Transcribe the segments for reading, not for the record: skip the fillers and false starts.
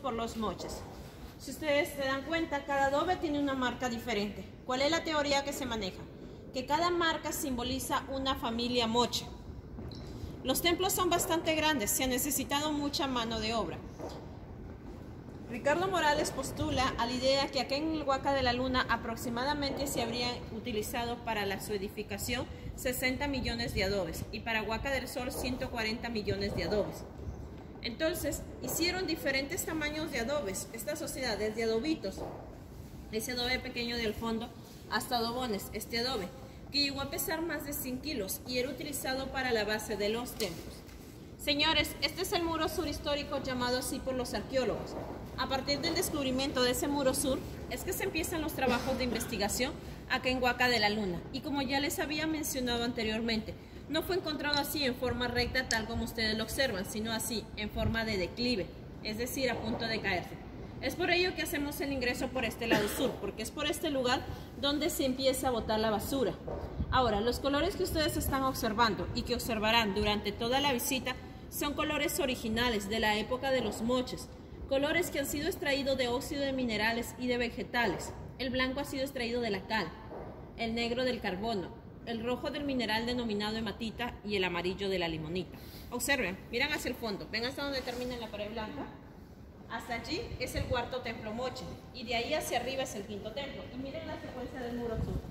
por los moches. Si ustedes se dan cuenta, cada adobe tiene una marca diferente. ¿Cuál es la teoría que se maneja? Que cada marca simboliza una familia moche. Los templos son bastante grandes, se ha necesitado mucha mano de obra. Ricardo Morales postula a la idea que acá en el Huaca de la Luna aproximadamente se habrían utilizado para su edificación 60 millones de adobes y para Huaca del Sol 140 millones de adobes. Entonces, hicieron diferentes tamaños de adobes. Esta sociedad, desde adobitos, ese adobe pequeño del fondo, hasta adobones, este adobe, que llegó a pesar más de 100 kilos y era utilizado para la base de los templos. Señores, este es el muro sur histórico llamado así por los arqueólogos. A partir del descubrimiento de ese muro sur, es que se empiezan los trabajos de investigación acá en Huaca de la Luna. Y como ya les había mencionado anteriormente, no fue encontrado así en forma recta tal como ustedes lo observan, sino así, en forma de declive, es decir, a punto de caerse. Es por ello que hacemos el ingreso por este lado sur, porque es por este lugar donde se empieza a botar la basura. Ahora, los colores que ustedes están observando y que observarán durante toda la visita son colores originales de la época de los moches, colores que han sido extraídos de óxido de minerales y de vegetales. El blanco ha sido extraído de la cal, el negro del carbono, el rojo del mineral denominado hematita y el amarillo de la limonita. Observen, miran hacia el fondo, ven hasta donde termina la pared blanca. Hasta allí es el cuarto templo moche y de ahí hacia arriba es el quinto templo. Y miren la secuencia del muro sur.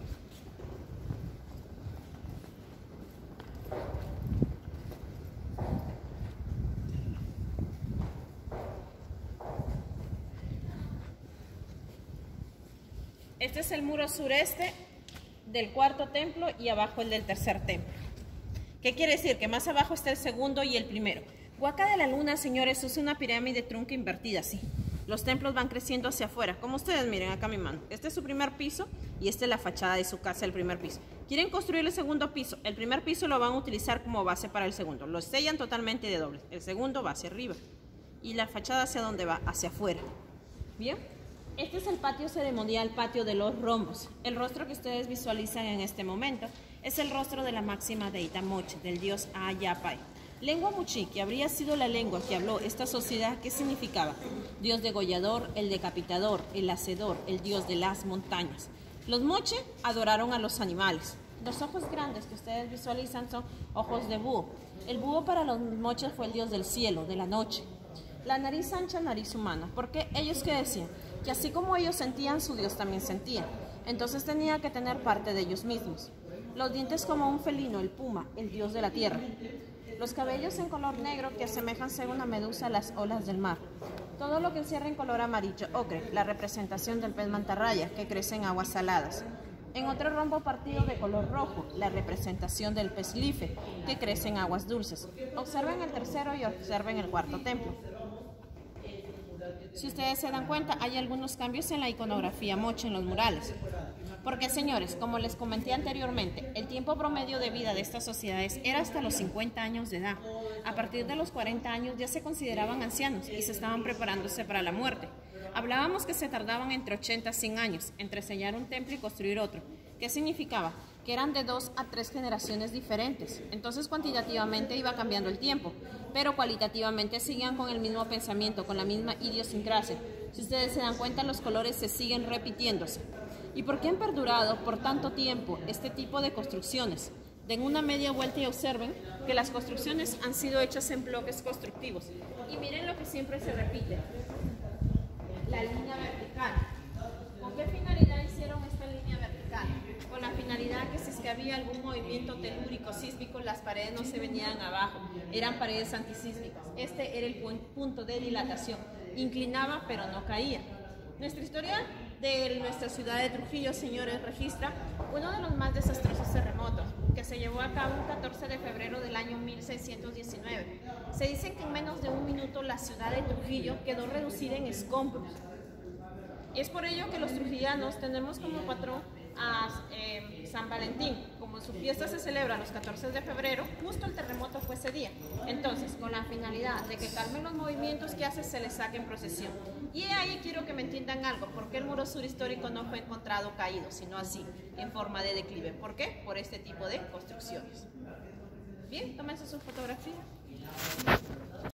Este es el muro sureste del cuarto templo y abajo el del tercer templo. ¿Qué quiere decir? Que más abajo está el segundo y el primero. Huaca de la Luna, señores, es una pirámide trunca invertida, así. Los templos van creciendo hacia afuera. Como ustedes miren acá mi mano. Este es su primer piso y esta es la fachada de su casa, el primer piso. Quieren construir el segundo piso. El primer piso lo van a utilizar como base para el segundo. Lo sellan totalmente de doble. El segundo va hacia arriba. Y la fachada hacia dónde va? Hacia afuera. ¿Bien? Este es el patio ceremonial, patio de los rombos. El rostro que ustedes visualizan en este momento es el rostro de la máxima deidad moche, del dios Ayapay. Lengua muchi, que habría sido la lengua que habló esta sociedad, ¿qué significaba? Dios degollador, el decapitador, el hacedor, el dios de las montañas. Los moche adoraron a los animales. Los ojos grandes que ustedes visualizan son ojos de búho. El búho para los moches fue el dios del cielo, de la noche. La nariz ancha, nariz humana. Porque ellos ¿qué decían? Que así como ellos sentían, su Dios también sentía. Entonces tenía que tener parte de ellos mismos. Los dientes como un felino, el puma, el dios de la tierra. Los cabellos en color negro que asemejan ser una medusa a las olas del mar. Todo lo que encierra en color amarillo ocre, la representación del pez mantarraya que crece en aguas saladas. En otro rombo partido de color rojo, la representación del pez life que crece en aguas dulces. Observen el tercero y observen el cuarto templo. Si ustedes se dan cuenta, hay algunos cambios en la iconografía moche en los murales. Porque, señores, como les comenté anteriormente, el tiempo promedio de vida de estas sociedades era hasta los 50 años de edad. A partir de los 40 años ya se consideraban ancianos y se estaban preparándose para la muerte. Hablábamos que se tardaban entre 80 a 100 años entre sellar un templo y construir otro. ¿Qué significaba? Que eran de 2 a 3 generaciones diferentes. Entonces cuantitativamente iba cambiando el tiempo, pero cualitativamente seguían con el mismo pensamiento, con la misma idiosincrasia. Si ustedes se dan cuenta, los colores se siguen repitiéndose. ¿Y por qué han perdurado por tanto tiempo este tipo de construcciones? Den una media vuelta y observen que las construcciones han sido hechas en bloques constructivos. Y miren lo que siempre se repite, la línea vertical. ¿Con qué finalidad hicieron esta línea vertical? Con la finalidad que si es que había algún movimiento telúrico, sísmico, las paredes no se venían abajo, eran paredes antisísmicas. Este era el punto de dilatación. Inclinaba pero no caía. Nuestra historia de nuestra ciudad de Trujillo, señores, registra uno de los más desastrosos terremotos que se llevó a cabo un 14 de febrero del año 1619. Se dice que en menos de un minuto la ciudad de Trujillo quedó reducida en escombros. Es por ello que los trujillanos tenemos como patrón a San Valentín. Como su fiesta se celebra los 14 de febrero, justo el terremoto fue ese día. Entonces, con la finalidad de que calmen los movimientos que hace, se les saque en procesión. Y ahí quiero que me entiendan algo, porque el muro sur histórico no fue encontrado caído, sino así, en forma de declive. ¿Por qué? Por este tipo de construcciones. Bien, tómense su fotografía.